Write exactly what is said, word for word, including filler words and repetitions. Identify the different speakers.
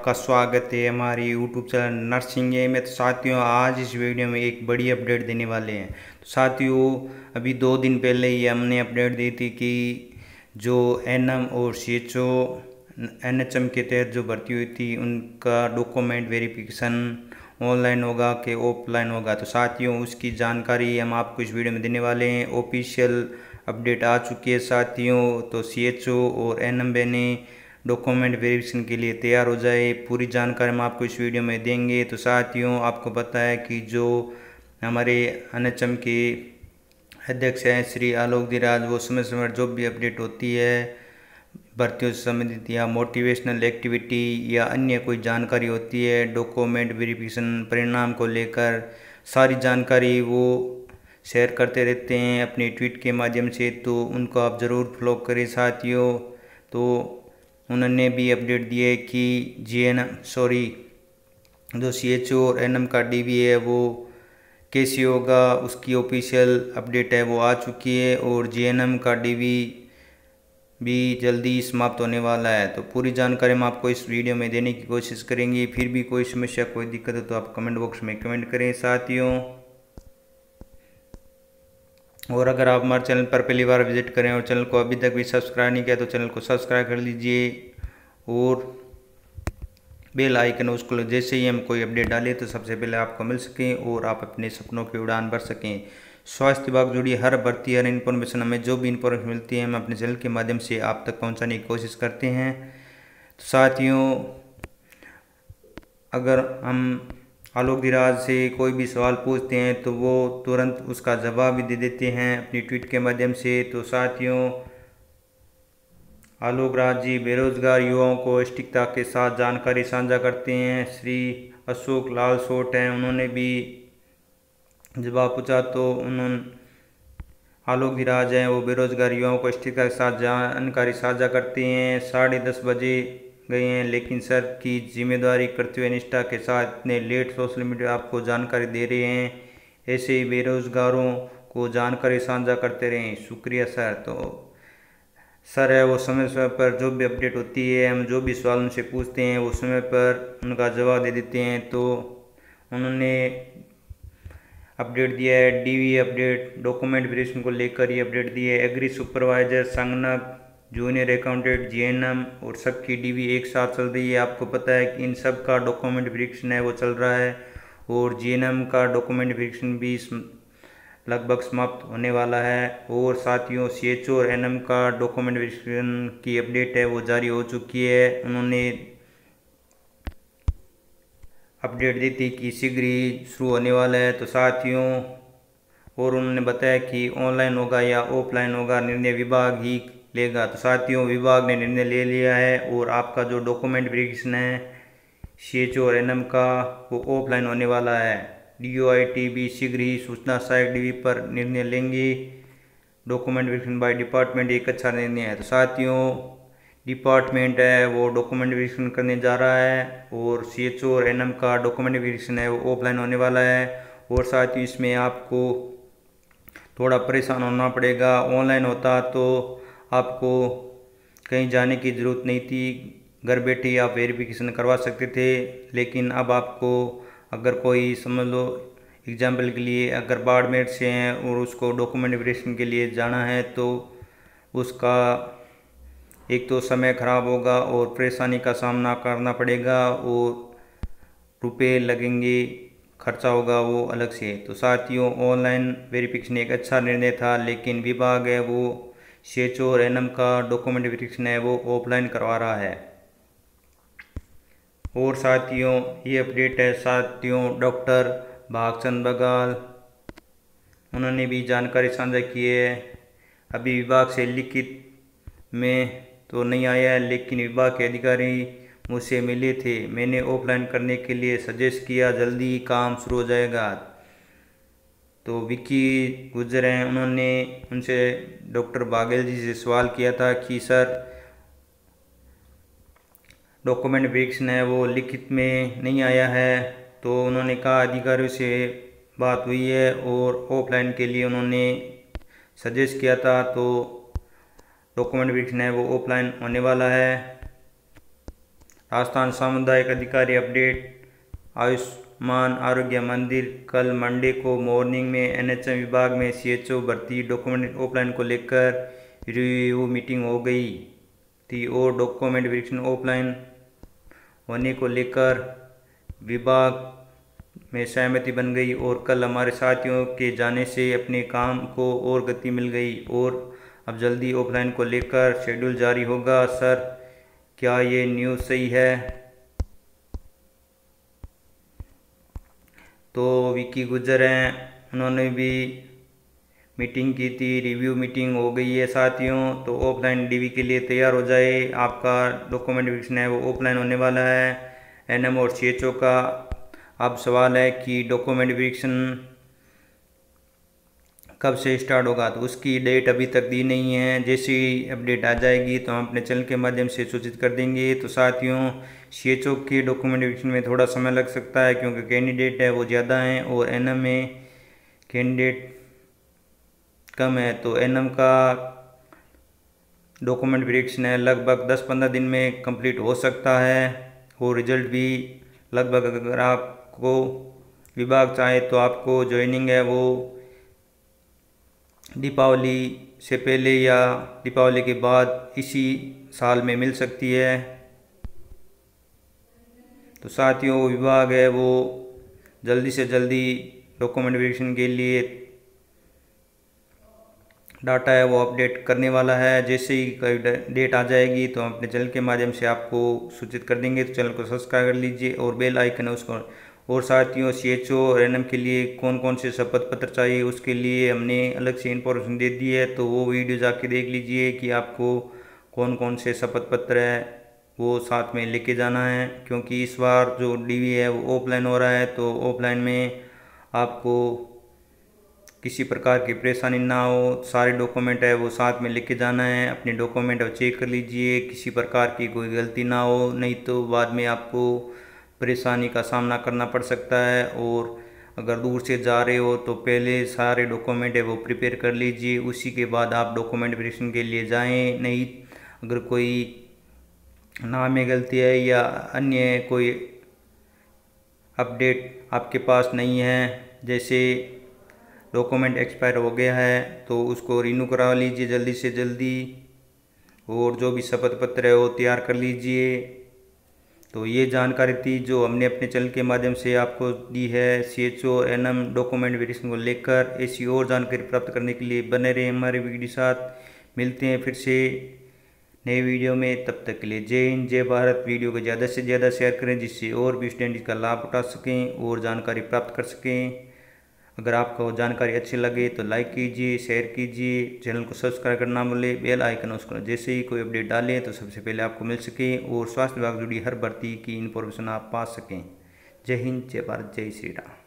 Speaker 1: आपका स्वागत है हमारी यूट्यूब चैनल नर्सिंग है में। तो साथियों, आज इस वीडियो में एक बड़ी अपडेट देने वाले हैं। तो साथियों, अभी दो दिन पहले ही हमने अपडेट दी थी कि जो एनएम और सीएचओ एनएचएम के तहत जो भर्ती हुई थी उनका डॉक्यूमेंट वेरिफिकेशन ऑनलाइन होगा कि ऑफलाइन होगा। तो साथियों, उसकी जानकारी हम आपको इस वीडियो में देने वाले हैं। ऑफिशियल अपडेट आ चुकी है साथियों। तो सीएचओ और एनएम ने डॉक्यूमेंट वेरिफिकेशन के लिए तैयार हो जाए, पूरी जानकारी हम आपको इस वीडियो में देंगे। तो साथियों, आपको पता है कि जो हमारे एनएचएम के अध्यक्ष हैं श्री आलोक धीराज, वो समय समय जो भी अपडेट होती है भर्तियों से संबंधित या मोटिवेशनल एक्टिविटी या अन्य कोई जानकारी होती है डॉक्यूमेंट वेरिफिकेशन परिणाम को लेकर, सारी जानकारी वो शेयर करते रहते हैं अपने ट्वीट के माध्यम से। तो उनको आप ज़रूर फॉलो करें साथियों। तो उन्होंने भी अपडेट दिया है कि जीएन सॉरी जो सीएचओ और एनएम का डीवी है वो कैसे होगा, उसकी ऑफिशियल अपडेट है वो आ चुकी है। और जीएनएम का डीवी भी जल्दी समाप्त होने वाला है। तो पूरी जानकारी हम आपको इस वीडियो में देने की कोशिश करेंगे। फिर भी कोई समस्या कोई दिक्कत हो तो आप कमेंट बॉक्स में कमेंट करें साथियों। और अगर आप हमारे चैनल पर पहली बार विजिट करें और चैनल को अभी तक भी सब्सक्राइब नहीं किया तो चैनल को सब्सक्राइब कर लीजिए और बेल आइकन उसको जैसे ही हम कोई अपडेट डालें तो सबसे पहले आपको मिल सकें और आप अपने सपनों की उड़ान भर सकें। स्वास्थ्य विभाग जुड़ी हर भर्ती हर इन्फॉर्मेशन हमें जो भी इन्फॉर्मेशन मिलती है हम अपने चैनल के माध्यम से आप तक पहुंचाने की कोशिश करते हैं। तो साथियों, अगर हम आलोक धीराज से कोई भी सवाल पूछते हैं तो वो तुरंत उसका जवाब भी दे देते हैं अपनी ट्वीट के माध्यम से। तो साथियों, आलोक राज जी बेरोजगार युवाओं को सटीकता के साथ जानकारी साझा करते हैं। श्री अशोक लाल सोट हैं, उन्होंने भी जवाब पूछा तो उन्होंने आलोक धीराज हैं वो बेरोजगार युवाओं को सटीकता के साथ जानकारी साझा करते हैं। साढ़े दस बजे गए हैं लेकिन सर की जिम्मेदारी करते हुए निष्ठा के साथ इतने लेट सोशल मीडिया आपको जानकारी दे रहे हैं। ऐसे ही बेरोजगारों को जानकारी साझा करते रहें, शुक्रिया सर। तो सर है वो समय समय पर जो भी अपडेट होती है हम जो भी सवाल उनसे पूछते हैं वो समय पर उनका जवाब दे देते हैं। तो उन्होंने अपडेट दिया है डीवी अपडेट डॉक्यूमेंट वेरिफिकेशन को लेकर ये अपडेट दी है। एग्री सुपरवाइजर संगणक जूनियर अकाउंटेंट जीएनएम और सबकी डीवी एक साथ चल रही है। आपको पता है कि इन सब का डॉक्यूमेंट वेरिफिकेशन है वो चल रहा है और जीएनएम का डॉक्यूमेंट वेरिफिकेशन भी लगभग समाप्त होने वाला है। और साथियों, सीएचओ और एनएम का डॉक्यूमेंट वेरिफिकेशन की अपडेट है वो जारी हो चुकी है। उन्होंने अपडेट दी थी कि शीघ्र ही शुरू होने वाला है। तो साथियों, और उन्होंने बताया कि ऑनलाइन होगा या ऑफलाइन होगा निर्णय विभाग ही लेगा। तो साथियों, विभाग ने निर्णय ले लिया है और आपका जो डॉक्यूमेंट वेरिफिकेशन है सीएचओ और एनएम का वो ऑफलाइन होने वाला है। डीओआईटी भी शीघ्र ही सूचना सहायक डीवी पर निर्णय लेंगे। डॉक्यूमेंट वेरिफिकेशन बाय डिपार्टमेंट एक अच्छा निर्णय है। तो साथियों, डिपार्टमेंट है वो डॉक्यूमेंट वेरिफिकेशन करने जा रहा है और सीएचओ और एनएम का डॉक्यूमेंट वेरिफिकेशन है वो ऑफलाइन होने वाला है। और साथियों, इसमें आपको थोड़ा परेशान होना पड़ेगा। ऑनलाइन होता तो आपको कहीं जाने की ज़रूरत नहीं थी, घर बैठे ही आप वेरिफिकेशन करवा सकते थे। लेकिन अब आपको अगर कोई समझ लो एग्जाम्पल के लिए अगर बाड़मेर से हैं और उसको डॉक्यूमेंट वेरिफिकेशन के लिए जाना है तो उसका एक तो समय ख़राब होगा और परेशानी का सामना करना पड़ेगा और रुपए लगेंगे, खर्चा होगा वो अलग से। तो साथियों, ऑनलाइन वेरिफिकेशन एक अच्छा निर्णय था लेकिन विभाग है वो सीएचओ और एनएम का डॉक्यूमेंट वेरिफिकेशन है वो ऑफलाइन करवा रहा है। और साथियों, ये अपडेट है साथियों डॉक्टर भागचंद बगाल, उन्होंने भी जानकारी साझा की है। अभी विभाग से लिखित में तो नहीं आया है लेकिन विभाग के अधिकारी मुझसे मिले थे, मैंने ऑफलाइन करने के लिए सजेस्ट किया, जल्दी ही काम शुरू हो जाएगा। तो विकी गुजर हैं, उन्होंने उनसे डॉक्टर बागेल जी से सवाल किया था कि सर डॉक्यूमेंट वेरिफिकेशन है वो लिखित में नहीं आया है। तो उन्होंने कहा अधिकारियों से बात हुई है और ऑफलाइन के लिए उन्होंने सजेस्ट किया था। तो डॉक्यूमेंट वेरिफिकेशन है वो ऑफलाइन होने वाला है। राजस्थान सामुदायिक अधिकारी अपडेट। आयुष्मान आरोग्य मंदिर कल मंडे को मॉर्निंग में एनएचएम विभाग में सीएचओ भर्ती डॉक्यूमेंट ऑफलाइन को लेकर रिव्यू मीटिंग हो गई थी और डॉक्यूमेंट वेरिफिकेशन ऑफलाइन होने को लेकर विभाग में सहमति बन गई और कल हमारे साथियों के जाने से अपने काम को और गति मिल गई और अब जल्दी ऑफलाइन को लेकर शेड्यूल जारी होगा। सर, क्या ये न्यूज़ सही है? तो विकी गुजर हैं, उन्होंने भी मीटिंग की थी, रिव्यू मीटिंग हो गई है साथियों। तो ऑफलाइन डीवी के लिए तैयार हो जाए। आपका डॉक्यूमेंट वेरिफिकेशन है वो ऑफलाइन होने वाला है एनएम और सीएचओ का। अब सवाल है कि डॉक्यूमेंट वेरिफिकेशन कब से स्टार्ट होगा, तो उसकी डेट अभी तक दी नहीं है। जैसी अपडेट आ जाएगी तो हम अपने चैनल के माध्यम से सूचित कर देंगे। तो साथियों, सीएचओ के डॉक्यूमेंट वेरिफिकेशन में थोड़ा समय लग सकता है क्योंकि कैंडिडेट है वो ज़्यादा हैं और एनएम में कैंडिडेट कम है। तो एनएम का डॉक्यूमेंट वेरिफिकेशन है लगभग दस पंद्रह दिन में कंप्लीट हो सकता है और रिजल्ट भी लगभग, अगर आपको विभाग चाहे तो आपको ज्वाइनिंग है वो दीपावली से पहले या दीपावली के बाद इसी साल में मिल सकती है। तो साथियों, विभाग है वो जल्दी से जल्दी डॉक्यूमेंट वेरिफिकेशन के लिए डाटा है वो अपडेट करने वाला है। जैसे ही कोई डेट आ जाएगी तो हम अपने चैनल के माध्यम से आपको सूचित कर देंगे। तो चैनल को सब्सक्राइब कर लीजिए और बेल आइकन है उसको। और साथियों, सीएचओ और एनएम के लिए कौन कौन से शपथ पत्र चाहिए उसके लिए हमने अलग से इन्फॉर्मेशन दे दी है, तो वो वीडियो जाके देख लीजिए कि आपको कौन कौन से शपथ पत्र है वो साथ में लेके जाना है। क्योंकि इस बार जो डीवी है वो ऑफलाइन हो रहा है, तो ऑफलाइन में आपको किसी प्रकार की परेशानी ना हो, सारे डॉक्यूमेंट है वो साथ में लेके जाना है। अपने डॉक्यूमेंट चेक कर लीजिए, किसी प्रकार की कोई गलती ना हो, नहीं तो बाद में आपको परेशानी का सामना करना पड़ सकता है। और अगर दूर से जा रहे हो तो पहले सारे डॉक्यूमेंट है वो प्रिपेयर कर लीजिए, उसी के बाद आप डॉक्यूमेंट वेरिफिकेशन के लिए जाएं। नहीं, अगर कोई नाम में गलती है या अन्य कोई अपडेट आपके पास नहीं है, जैसे डॉक्यूमेंट एक्सपायर हो गया है, तो उसको रिन्यू करा लीजिए जल्दी से जल्दी और जो भी शपथ पत्र है वो तैयार कर लीजिए। तो ये जानकारी थी जो हमने अपने चैनल के माध्यम से आपको दी है सीएचओ एनएम डॉक्यूमेंट वेरिफिकेशन को लेकर। ऐसी और जानकारी प्राप्त करने के लिए बने रहे हमारे वीडियो साथ। मिलते हैं फिर से नए वीडियो में, तब तक के लिए जय हिंद जय भारत। वीडियो को ज़्यादा से ज़्यादा शेयर करें जिससे और भी स्टूडेंट इसका लाभ उठा सकें और जानकारी प्राप्त कर सकें। अगर आपको जानकारी अच्छी लगे तो लाइक कीजिए, शेयर कीजिए, चैनल को सब्सक्राइब करना भूलें, बेल आइकन उसको जैसे ही कोई अपडेट डालें तो सबसे पहले आपको मिल सके और स्वास्थ्य विभाग जुड़ी हर भर्ती की इन्फॉर्मेशन आप पा सकें। जय हिंद जय भारत जय श्री राम।